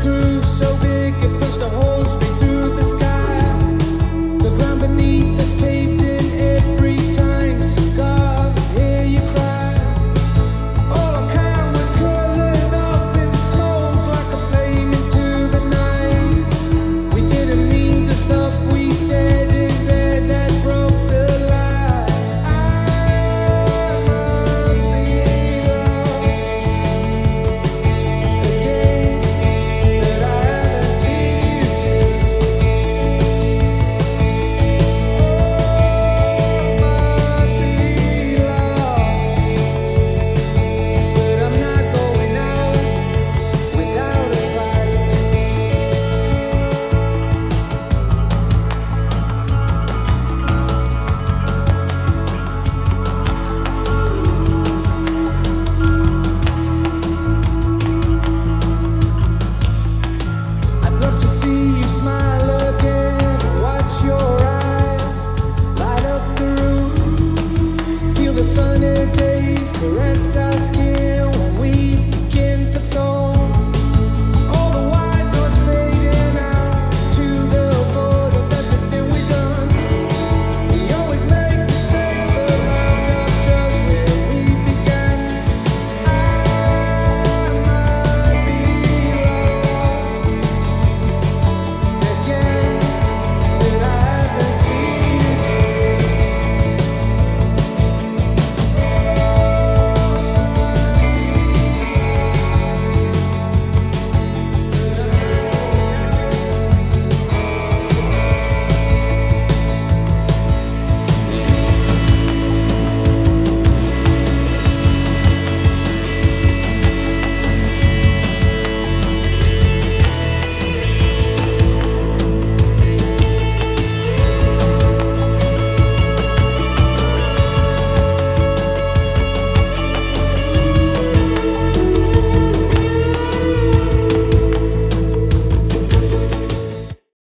screw so big it pushed a hole straight through the sky. The ground beneath us caved in every time. So God, hear you cry. All our kind was curling up in smoke like a flame into the night. We didn't mean the stuff we said in bed that broke the lie. I'm utterly lost again, that I haven't seen you too. Oh, utterly lost, but I'm not going out without a fight. I'd love to see you smile again, watch your eyes light up the room, feel the sunny days caress our